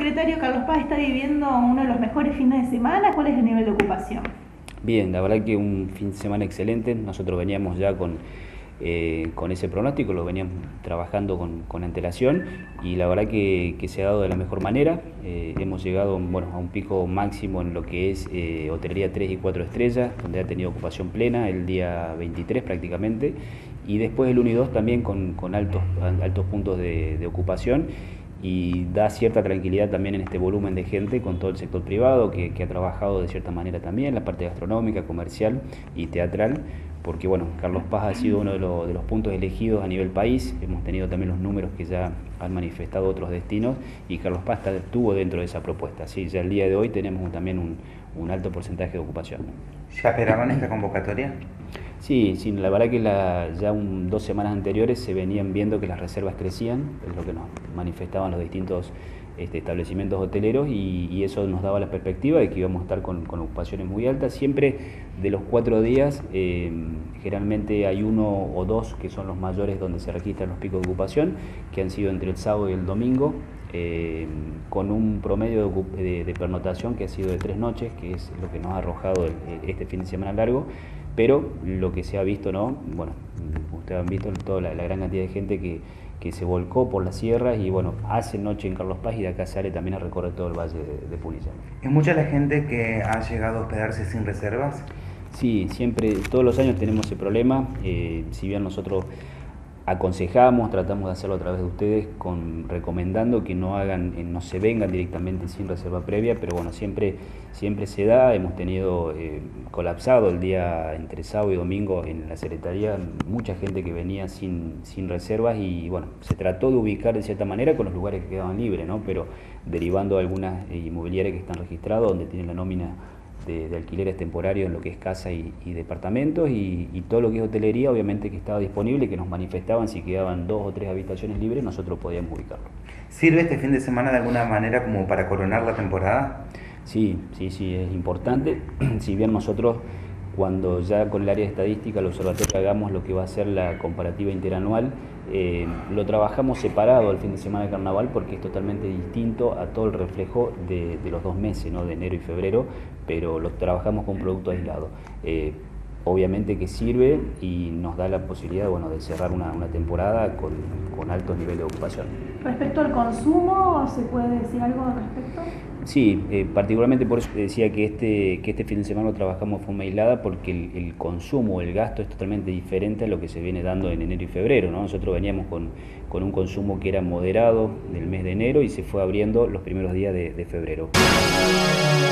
Secretario, Carlos Paz está viviendo uno de los mejores fines de semana. ¿Cuál es el nivel de ocupación? Bien, la verdad que un fin de semana excelente. Nosotros veníamos ya con ese pronóstico, lo veníamos trabajando con antelación y la verdad que se ha dado de la mejor manera. Hemos llegado a un pico máximo en lo que es hotelería 3 y 4 estrellas, donde ha tenido ocupación plena el día 23 prácticamente, y después el 1 y 2 también con altos puntos de ocupación, y da cierta tranquilidad también en este volumen de gente con todo el sector privado que ha trabajado de cierta manera también, la parte gastronómica, comercial y teatral, porque bueno, Carlos Paz ha sido uno de los puntos elegidos a nivel país. Hemos tenido también los números que ya han manifestado otros destinos y Carlos Paz estuvo dentro de esa propuesta. Sí, ya el día de hoy tenemos también un alto porcentaje de ocupación. ¿Ya esperaban esta convocatoria? Sí, la verdad que ya 2 semanas anteriores se venían viendo que las reservas crecían, es lo que nos manifestaban los distintos establecimientos hoteleros, y eso nos daba la perspectiva de que íbamos a estar con ocupaciones muy altas. Siempre de los 4 días, generalmente hay 1 o 2 que son los mayores donde se registran los picos de ocupación, que han sido entre el sábado y el domingo, con un promedio de pernotación que ha sido de 3 noches, que es lo que nos ha arrojado este fin de semana largo. Pero lo que se ha visto, ¿no? Bueno, ustedes han visto toda la gran cantidad de gente que se volcó por las sierras y bueno, hace noche en Carlos Paz y de acá sale también a recorrer todo el valle de Punilla. ¿Es mucha la gente que ha llegado a hospedarse sin reservas? Sí, siempre, todos los años tenemos ese problema. Si bien nosotros aconsejamos, tratamos de hacerlo a través de ustedes, recomendando que no se vengan directamente sin reserva previa, pero bueno, siempre se da. Hemos tenido colapsado el día entre sábado y domingo en la Secretaría, mucha gente que venía sin reservas, y bueno, se trató de ubicar de cierta manera con los lugares que quedaban libres, ¿no? Pero derivando a algunas inmobiliarias que están registradas, donde tienen la nómina de alquileres temporarios en lo que es casa y departamentos, y todo lo que es hotelería, obviamente que estaba disponible, que nos manifestaban si quedaban 2 o 3 habitaciones libres, nosotros podíamos ubicarlo. ¿Sirve este fin de semana de alguna manera como para coronar la temporada? Sí, es importante. Si bien nosotros, cuando ya con el área de estadística, el observatorio, hagamos lo que va a ser la comparativa interanual, lo trabajamos separado al fin de semana de carnaval, porque es totalmente distinto a todo el reflejo de los 2 meses, ¿no? De enero y febrero, pero lo trabajamos con un producto aislado. Obviamente que sirve y nos da la posibilidad, bueno, de cerrar una temporada con altos niveles de ocupación. Respecto al consumo, ¿se puede decir algo al respecto? Sí, particularmente por eso te decía que este fin de semana lo trabajamos de forma aislada, porque el consumo, el gasto es totalmente diferente a lo que se viene dando en enero y febrero, ¿no? Nosotros veníamos con un consumo que era moderado del mes de enero y se fue abriendo los primeros días de febrero.